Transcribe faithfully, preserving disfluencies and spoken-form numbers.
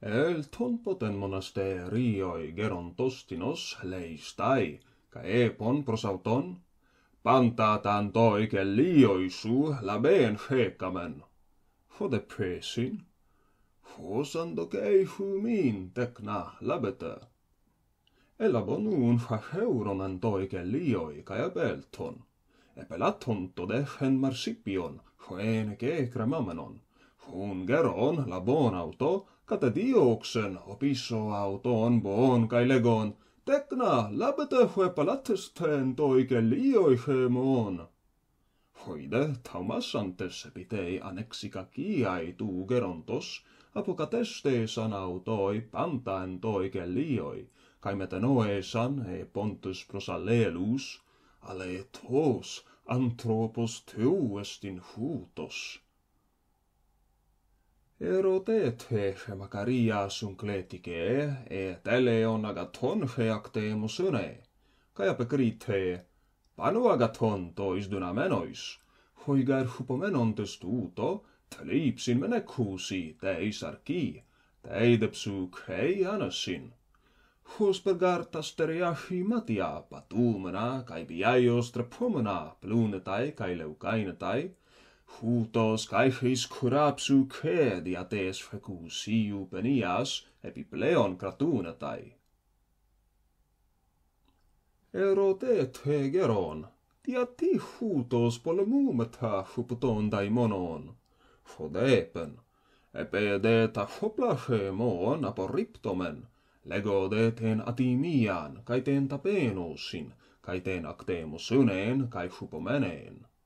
El ton poten monasterioi gerontostinos leistai, ca epon prosauton, pantataan toike lioisu labeen fekamen. Fode presin, fosando keifu min tekna labete. Elabonun fa heuronan toike lioi kai belton. Epelaton todefen marsipion, foen keekremamenon. Fun geron labon auto, kata dioksen opiso auton bon kai legon, tekna labete fue palatesten toike lioi femon. Hoide taumassantes pitei anexika kiai tuu gerontos, apokatesteesan autoi pantaen toike lioi, kai metanoesan e pontus prosalelus, ale tos anthropos teuestin hutos. Erotethe makaria sun kletike, et eleon agaton feactemus une, kai apekrite, panu agaton tois dynamenois, hoigar hupomenon testuto, tleipsin menekusi teis arki, teidepsu krei anasin. Huspergartas teriahi matia patumena kai biaios trepomena plunetai kai leukainetai, hutos kaifis curapsu ke diates fecusiu penias epipleon kratunetai. Erotet hegeron, diati hutos polemumeta huputon daimonon, fodepen, epedeta hoplafemon aporiptomen, legodeten atimian, kai ten tapenosin, kai ten actemus uneen, kai hupomeneen.